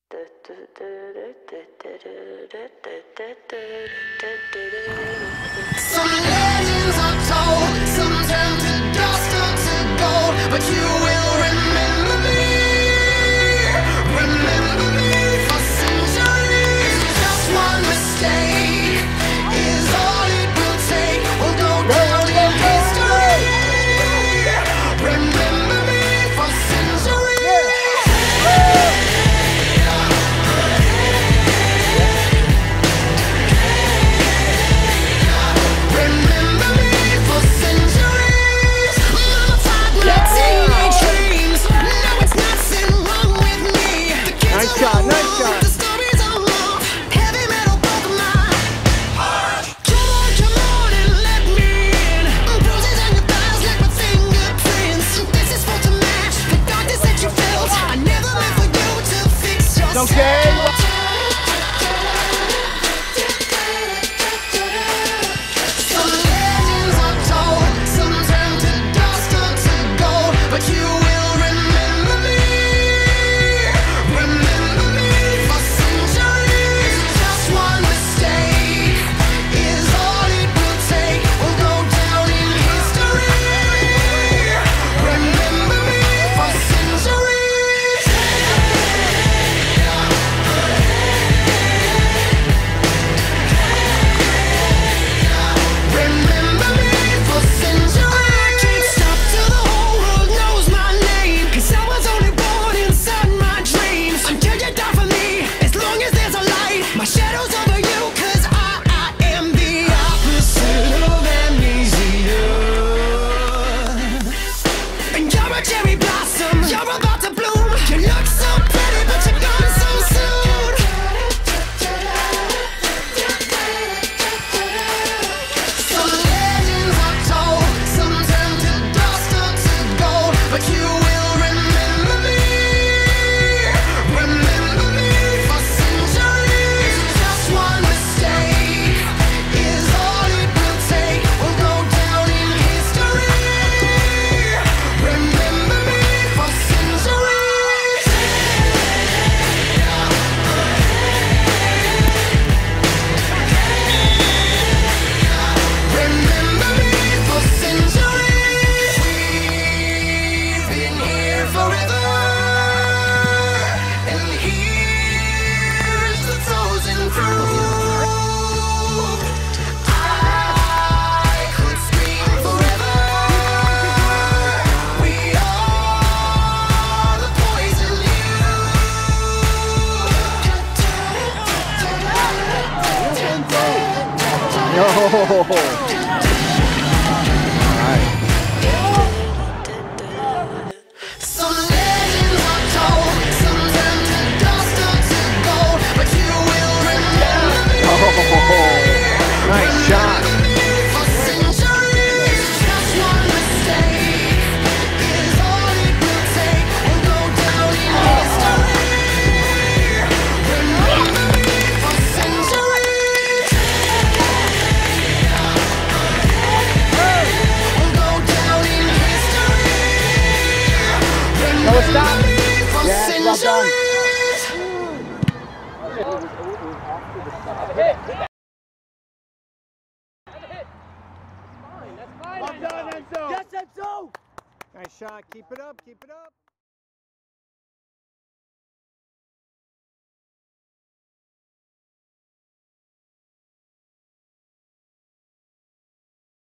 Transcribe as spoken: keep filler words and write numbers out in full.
Some legends are told, some turn to dust or to gold, but you will remember me, remember me for centuries. Just one mistake is all it will take. We'll go down in history. Remember me for centuries. Remember me for centuries. Mama taught my teenage dreams. Now it's nothing wrong with me. The kids Nice are shot, all nice wrong, shot. the stories are long. Heavy metal broke my heart. Come on, come on and let me in. Bruises on your thighs like my fingerprints. This is for to match the darkness that you felt. I never meant for you to fix yourself. Okay. Some legends are told, some turn to dust or to gold, but you will remember me, remember me for centuries. Just one mistake is all it will take. We'll go down in history. Remember me for centuries. Remember me for centuries. I can't stop till the whole world knows my name, 'cause I was only born inside my dreams. Until you die for me, as long as there's a light, my shadow's over you, 'cause I, I am the opposite of amnesia. And you're a cherry blossom, you're about to bloom. You look so pretty, but you're gone so soon. Some legends are told, some turn to dust or to gold, but you will remember me, remember me for centuries. Just one mistake is all it will take. We'll go down in history. Remember me for centuries. Remember me for centuries. We've been here forever, and here's the frozen proof. I could scream forever. We are the poison Yo. Some legends are told, some turn to dust or to gold, but you will remember me. Oh, nice shot. Remember me for centuries. Just one mistake is all it will take. We'll go down in history. Remember me for centuries. We'll go down in history. No, stop. Remember me for Yes, well done. centuries. Well done, Enzo. Yes, Enzo. Nice shot. Keep it up. Keep it up.